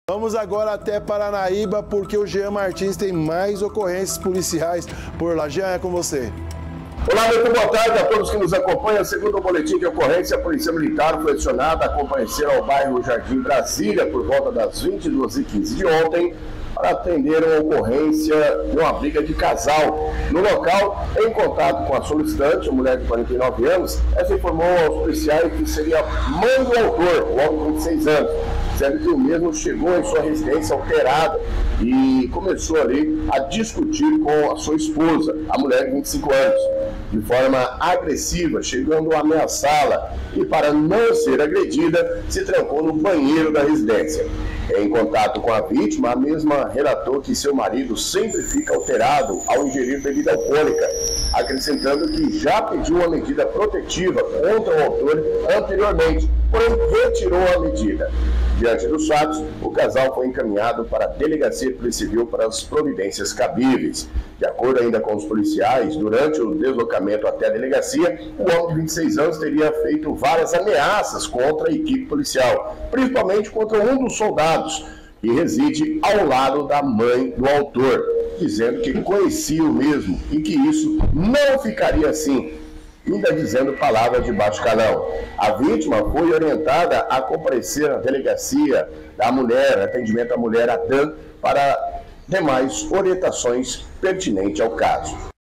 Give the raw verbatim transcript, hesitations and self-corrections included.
Vamos agora até Paranaíba, porque o Jean Martins tem mais ocorrências policiais por lá. Jean, é com você. Olá, muito boa tarde a todos que nos acompanham. Segundo o boletim de ocorrência, a Polícia Militar foi acionada a comparecer ao bairro Jardim Brasília por volta das vinte e duas e quinze de ontem para atender uma ocorrência de uma briga de casal. No local, em contato com a solicitante, uma mulher de quarenta e nove anos, essa informou aos policiais que seria mãe do autor, o homem de vinte e seis anos, sendo que o mesmo chegou em sua residência alterada e começou ali a discutir com a sua esposa, a mulher de vinte e cinco anos, de forma agressiva, chegando a ameaçá-la e, para não ser agredida, se trancou no banheiro da residência. Em contato com a vítima, a mesma relatou que seu marido sempre fica alterado ao ingerir bebida alcoólica, acrescentando que já pediu uma medida protetiva contra o autor anteriormente, porém retirou a medida. Diante dos fatos, o casal foi encaminhado para a Delegacia de Polícia Civil para as providências cabíveis. De acordo ainda com os policiais, durante o deslocamento até a delegacia, o homem de vinte e seis anos teria feito várias ameaças contra a equipe policial, principalmente contra um dos soldados, que reside ao lado da mãe do autor, dizendo que conhecia o mesmo e que isso não ficaria assim, ainda dizendo palavras de baixo calão. A vítima foi orientada a comparecer à delegacia da mulher, atendimento à mulher Adam, para demais orientações pertinentes ao caso.